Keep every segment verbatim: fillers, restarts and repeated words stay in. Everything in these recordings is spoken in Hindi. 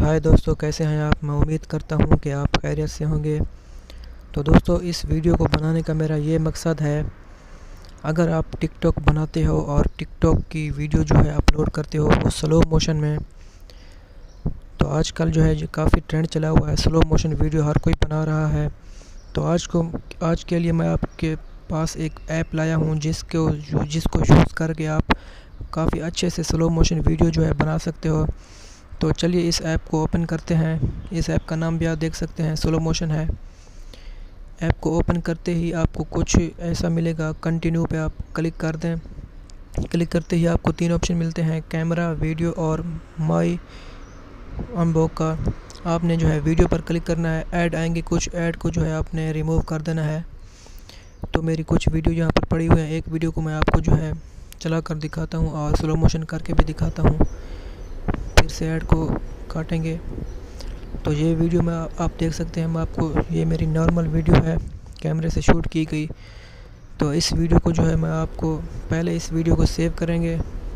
हाय दोस्तों, कैसे हैं आप। मैं उम्मीद करता हूं कि आप खैरियत से होंगे। तो दोस्तों, इस वीडियो को बनाने का मेरा ये मकसद है, अगर आप टिकटॉक बनाते हो और टिकटॉक की वीडियो जो है अपलोड करते हो वो स्लो मोशन में, तो आजकल जो है जो काफ़ी ट्रेंड चला हुआ है, स्लो मोशन वीडियो हर कोई बना रहा है। तो आज को आज के लिए मैं आपके पास एक ऐप लाया हूं जिसको जिसको यूज़ करके आप काफ़ी अच्छे से स्लो मोशन वीडियो जो है बना सकते हो। तो चलिए इस ऐप को ओपन करते हैं। इस ऐप का नाम भी आप देख सकते हैं, स्लो मोशन है। ऐप को ओपन करते ही आपको कुछ ऐसा मिलेगा, कंटिन्यू पे आप क्लिक कर दें। क्लिक करते ही आपको तीन ऑप्शन मिलते हैं, कैमरा, वीडियो और माई अनबॉक्स का। आपने जो है वीडियो पर क्लिक करना है। ऐड आएंगे कुछ, ऐड को जो है आपने रिमूव कर देना है। तो मेरी कुछ वीडियो यहाँ पर पड़ी हुई हैं। एक वीडियो को मैं आपको जो है चला कर दिखाता हूँ और स्लो मोशन करके भी दिखाता हूँ। फिर से ऐड को काटेंगे तो ये वीडियो में आप देख सकते हैं। मैं आपको, ये मेरी नॉर्मल वीडियो है, कैमरे से शूट की गई। तो इस वीडियो को जो है मैं आपको, पहले इस वीडियो को सेव करेंगे।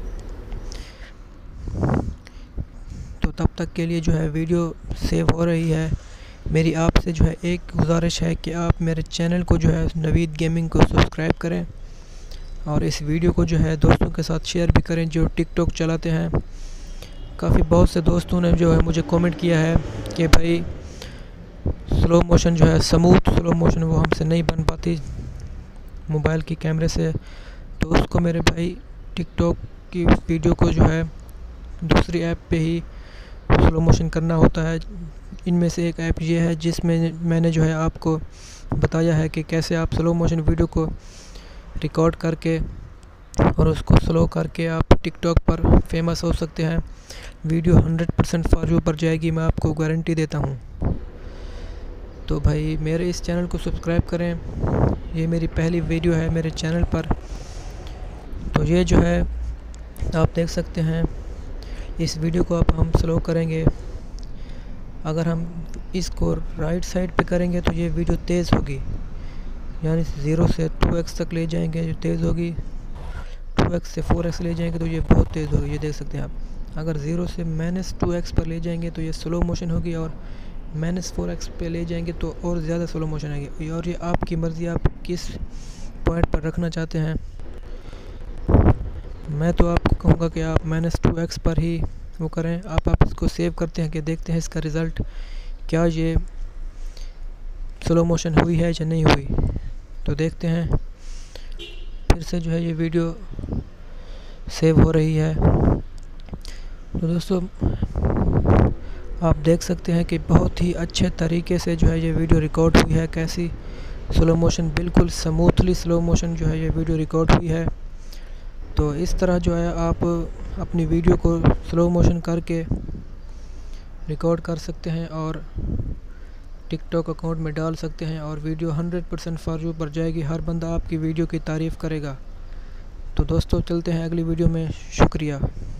तो तब तक के लिए जो है वीडियो सेव हो रही है। मेरी आपसे जो है एक गुजारिश है कि आप मेरे चैनल को जो है नवीद गेमिंग को सब्सक्राइब करें और इस वीडियो को जो है दोस्तों के साथ शेयर भी करें जो टिकटॉक चलाते हैं। काफ़ी बहुत से दोस्तों ने जो है मुझे कमेंट किया है कि भाई स्लो मोशन जो है, स्मूथ स्लो मोशन वो हमसे नहीं बन पाती मोबाइल की कैमरे से। तो उसको मेरे भाई टिकटॉक की वीडियो को जो है दूसरी ऐप पे ही स्लो मोशन करना होता है। इनमें से एक ऐप ये है जिसमें मैंने जो है आपको बताया है कि कैसे आप स्लो मोशन वीडियो को रिकॉर्ड करके और उसको स्लो करके आप टिकटॉक पर फेमस हो सकते हैं। Video hundred percent for you पर जाएगी, मैं आपको गारंटी देता हूँ। तो भाई मेरे इस चैनल को सब्सक्राइब करें। ये मेरी पहली वीडियो है मेरे चैनल पर। तो ये जो है आप देख सकते हैं, इस वीडियो को आप हम स्लो करेंगे। अगर हम इसको राइट साइड पे करेंगे तो ये वीडियो तेज़ होगी, यानी ज़ीरो से टू एक्स तक ले जाएंगे जो तेज़ होगी। टू एक्स से फोर एक्स ले जाएंगे तो ये बहुत तेज़ होगी, ये देख सकते हैं आप। अगर ज़ीरो से माइनस टू एक्स पर ले जाएंगे तो ये स्लो मोशन होगी, और माइनस फोर एक्स पे ले जाएंगे तो और ज़्यादा स्लो मोशन आएगी। और ये आपकी मर्ज़ी, आप किस पॉइंट पर रखना चाहते हैं। मैं तो आपको कहूँगा कि आप माइनस टू एक्स पर ही वो करें। आप आप इसको सेव करते हैं कि देखते हैं इसका रिज़ल्ट, क्या ये स्लो मोशन हुई है या नहीं हुई। तो देखते हैं। फिर से जो है ये वीडियो सेव हो रही है। तो दोस्तों, आप देख सकते हैं कि बहुत ही अच्छे तरीके से जो है ये वीडियो रिकॉर्ड हुई है। कैसी स्लो मोशन, बिल्कुल स्मूथली स्लो मोशन जो है ये वीडियो रिकॉर्ड हुई है। तो इस तरह जो है आप अपनी वीडियो को स्लो मोशन करके रिकॉर्ड कर सकते हैं और टिकटॉक अकाउंट में डाल सकते हैं, और video hundred percent for you पर जाएगी। हर बंदा आपकी वीडियो की तारीफ़ करेगा। तो दोस्तों, चलते हैं अगली वीडियो में। शुक्रिया।